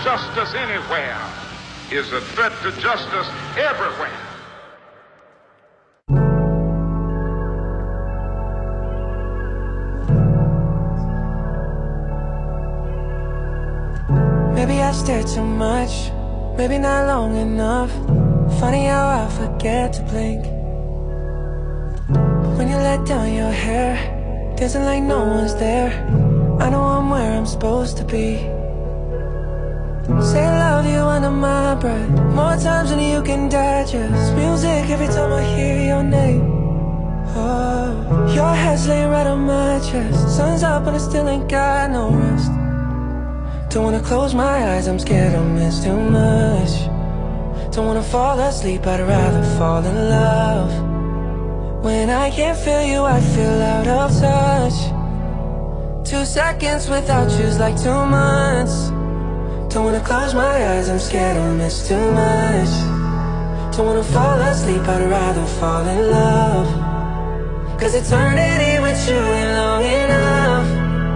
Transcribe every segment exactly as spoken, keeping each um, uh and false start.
justice anywhere is a threat to justice everywhere. Maybe I stare too much, maybe not long enough. Funny how I forget to blink. But when you let down your hair, dancing like no one's there, I know I'm where I'm supposed to be. Say I love you under my breath, more times than you can digest. Music every time I hear your name. Oh, your head's laying right on my chest. Sun's up and I still ain't got no rest. Don't wanna close my eyes, I'm scared I'll miss too much. Don't wanna fall asleep, I'd rather fall in love. When I can't feel you, I feel out of touch. Two seconds without you's like two months. Don't wanna close my eyes, I'm scared I'll miss too much. Don't wanna fall asleep, I'd rather fall in love. Cause eternity with you ain't long enough.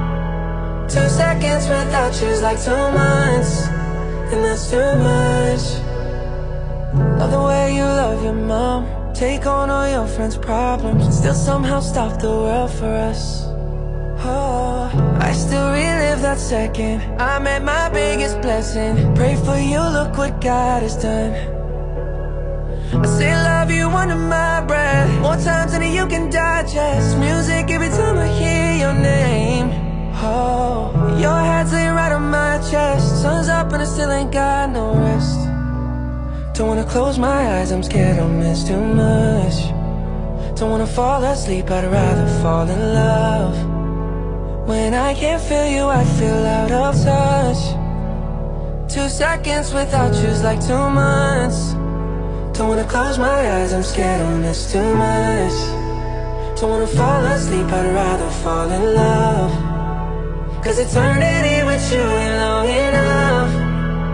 Two seconds without you's like two months, and that's too much. Love the way you love your mom, take on all your friends' problems, and still somehow stop the world for us. Oh, I still relive that second I met my biggest blessing. Pray for you, look what God has done. I say love you under my breath, more times than you can digest. Music every time I hear your name. Oh, your head's laying right on my chest. Sun's up and I still ain't got no rest. Don't wanna close my eyes, I'm scared I'll miss too much. Don't wanna fall asleep, I'd rather fall in love. When I can't feel you, I feel out of touch. Two seconds without you's like two months. Don't wanna close my eyes, I'm scared I'll miss too much. Don't wanna fall asleep, I'd rather fall in love. Cause eternity with you ain't long enough.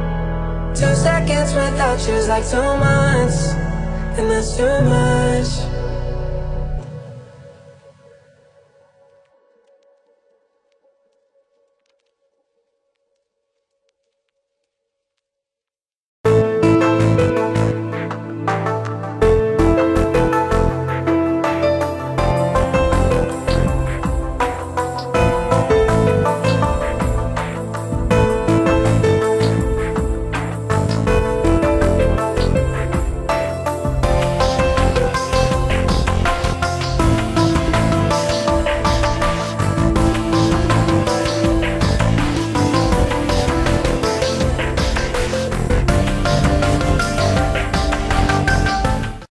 Two seconds without you's like two months, and that's too much.